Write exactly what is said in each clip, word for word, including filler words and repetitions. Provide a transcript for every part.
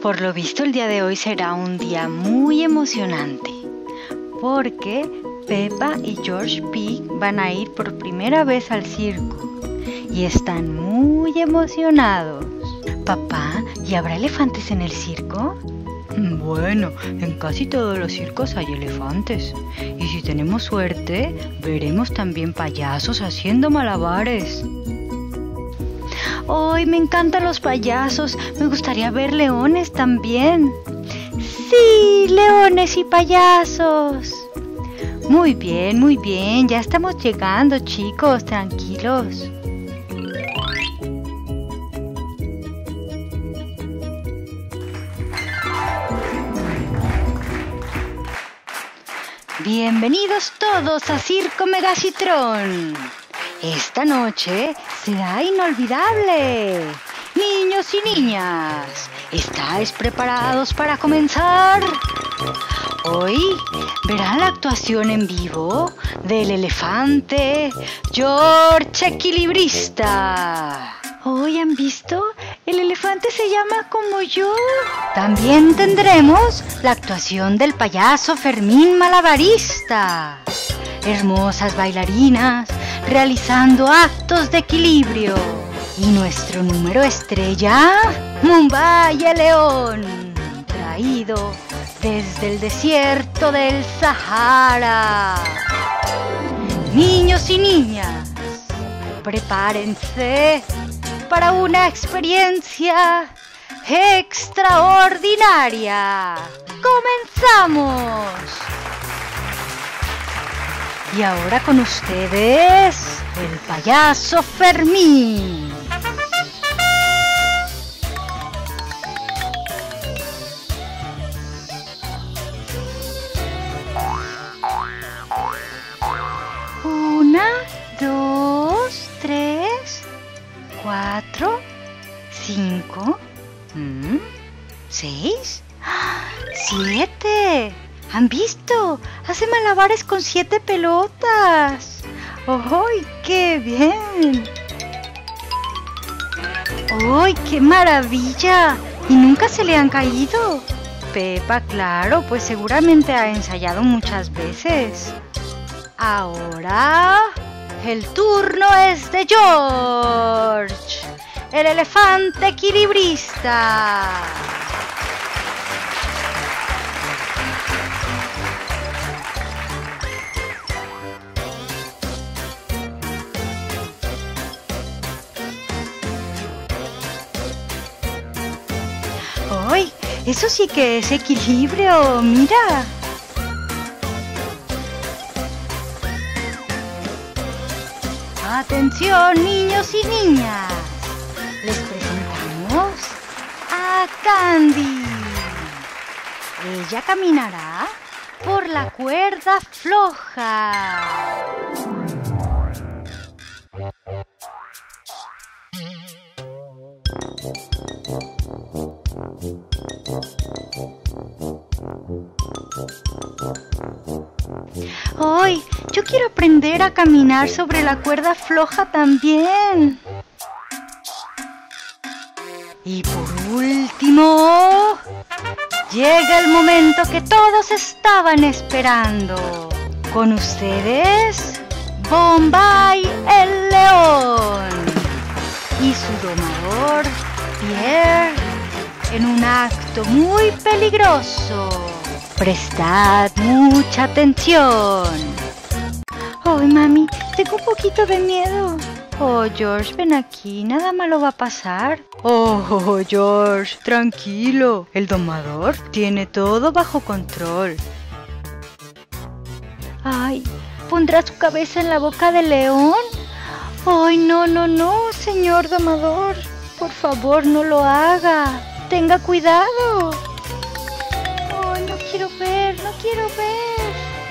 Por lo visto el día de hoy será un día muy emocionante, porque Peppa y George Pig van a ir por primera vez al circo y están muy emocionados. Papá, ¿y habrá elefantes en el circo? Bueno, en casi todos los circos hay elefantes. Y si tenemos suerte, veremos también payasos haciendo malabares. ¡Ay, me encantan los payasos! Me gustaría ver leones también. ¡Sí, leones y payasos! Muy bien, muy bien. Ya estamos llegando, chicos. Tranquilos. Bienvenidos todos a Circo Megacitrón. Esta noche será inolvidable. Niños y niñas, ¿estáis preparados para comenzar? Hoy verán la actuación en vivo del elefante George Equilibrista. ¿Hoy han visto? El elefante se llama como yo. También tendremos la actuación del payaso Fermín Malabarista. Hermosas bailarinas realizando actos de equilibrio. Y nuestro número estrella, Mumbai el león, traído desde el desierto del Sahara. Niños y niñas, prepárense para una experiencia extraordinaria. ¡Comenzamos! Y ahora con ustedes, el payaso Fermín. Una, dos, tres, cuatro, cinco, seis, siete. ¿Han visto? Hace malabares con siete pelotas. ¡Ay, qué bien! ¡Ay, qué maravilla! ¿Y nunca se le han caído? Peppa, claro, pues seguramente ha ensayado muchas veces. Ahora el turno es de George, el elefante equilibrista. ¡Ay! Eso sí que es equilibrio, mira. Atención, niños y niñas. Les presentamos a Candy. Ella caminará por la cuerda floja. ¡Ay! Yo quiero aprender a caminar sobre la cuerda floja también. Y por último, llega el momento que todos estaban esperando. Con ustedes, Bombay el león y su domador, Pierre, en un acto muy peligroso. Prestad mucha atención. ¡Ay, mami! Tengo un poquito de miedo. Oh, George, ven aquí. Nada malo va a pasar. Oh, George, tranquilo. El domador tiene todo bajo control. Ay, ¿pondrá su cabeza en la boca del león? Ay, no, no, no, señor domador. Por favor, no lo haga. Tenga cuidado. Ay, no quiero ver, no quiero ver.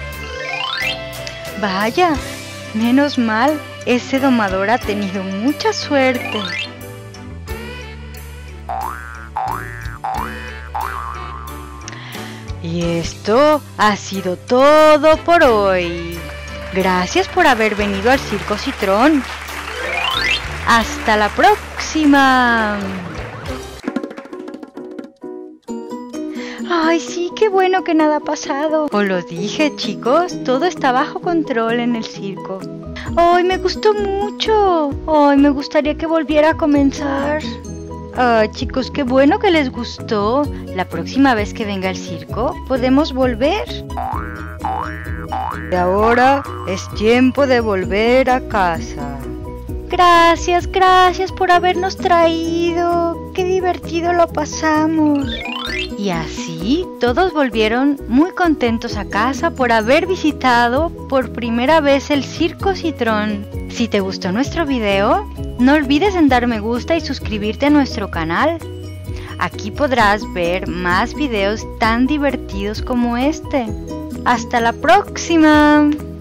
Vaya, menos mal, ese domador ha tenido mucha suerte. Y esto ha sido todo por hoy. Gracias por haber venido al Circo Citrón. ¡Hasta la próxima! Ay, sí, qué bueno que nada ha pasado. Os lo dije, chicos, todo está bajo control en el circo. Ay, me gustó mucho. Ay, me gustaría que volviera a comenzar. Ay, chicos, qué bueno que les gustó. La próxima vez que venga el circo, podemos volver. Y ahora es tiempo de volver a casa. Gracias, gracias por habernos traído. Qué divertido lo pasamos. Y así todos volvieron muy contentos a casa por haber visitado por primera vez el Circo Citrón. Si te gustó nuestro video, no olvides en dar me gusta y suscribirte a nuestro canal. Aquí podrás ver más videos tan divertidos como este. ¡Hasta la próxima!